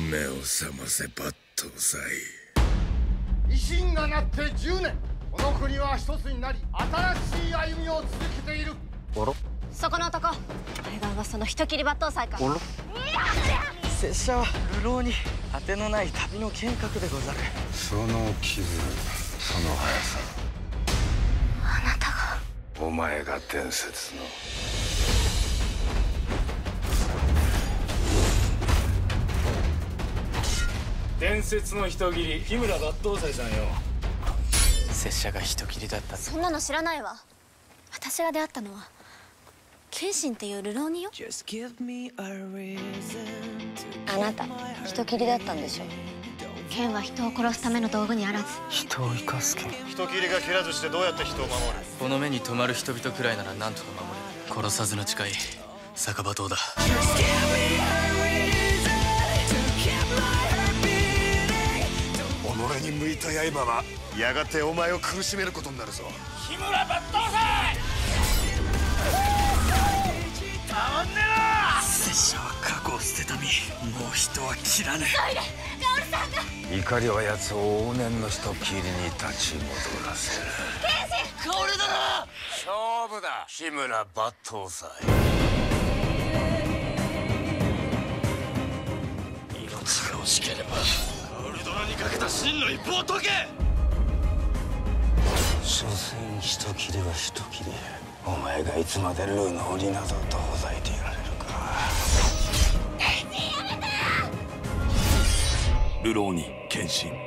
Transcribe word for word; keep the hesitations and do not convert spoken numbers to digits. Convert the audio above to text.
目を覚ませ抜刀斎。 維新がなってじゅうねん、この国は一つになり新しい歩みを続けている。 あら、 そこの男、あれが噂の人斬り抜刀斎か。 あら、拙者は流浪に果てのない旅の剣客でござる。 その傷、その速さ、 あなたが。 お前が伝説の。 伝説の人斬り日村抜刀斎さんよ。 拙者が人斬りだった。 そんなの知らないわ。私が出会ったのは謙信っていう流浪人よ。あなた人斬りだったんでしょ。剣は人を殺すための道具にあらず、 人を生かす剣。 人斬りが切らずしてどうやって人を守る？ この目に留まる人々くらいなら何とか守れる。殺さずの誓い、酒場刀だ。 己に向いた刃はやがてお前を苦しめることになるぞ。 日村抜刀斎たまんねえな。 拙者は過去を捨てた身、もう人は切らねえ。 ガオルさんが。 怒りは奴を往年の人斬りに立ち戻らせる。 薫だ。 勝負だ、日村抜刀斎。 命が惜しければウルドラにかけた真の一歩を解け。 所詮人斬りは人斬り。お前がいつまでルーの鬼などとほざいていられるか。 ルローニケンシン。